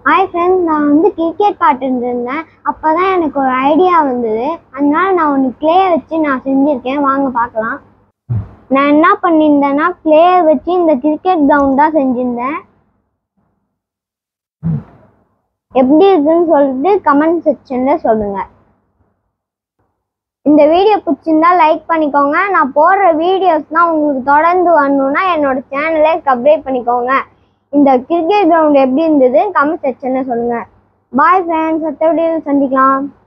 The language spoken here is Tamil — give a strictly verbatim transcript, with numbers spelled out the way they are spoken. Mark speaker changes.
Speaker 1: ஹாய் ஃப்ரெண்ட்ஸ், நான் வந்து கிரிக்கெட் பார்த்துட்டு இருந்தேன். அப்போ தான் எனக்கு ஒரு ஐடியா வந்தது. அதனால நான் ஒன்று க்ளேயை வச்சு நான் செஞ்சுருக்கேன். வாங்க பார்க்கலாம். நான் என்ன பண்ணியிருந்தேன்னா, க்ளேயை வச்சு இந்த கிரிக்கெட் கிரவுண்ட் தான் செஞ்சுருந்தேன். எப்படி இருக்குன்னு சொல்லிட்டு கமெண்ட் செக்ஷனில் சொல்லுங்கள். இந்த வீடியோ பிடிச்சிருந்தா லைக் பண்ணிக்கோங்க. நான் போடுற வீடியோஸ்லாம் உங்களுக்கு தொடர்ந்து வரணுன்னா என்னோட சேனலை சப்ஸ்கிரைப் பண்ணிக்கோங்க. இந்த கிரிக்கெட் கிரவுண்ட் எப்படி இருந்தது கமெண்ட் செக்ஷனில் சொல்லுங்கள். பாய் ஃப்ரெண்ட்ஸ், அடுத்த வீடியோவில் சந்திக்கலாம்.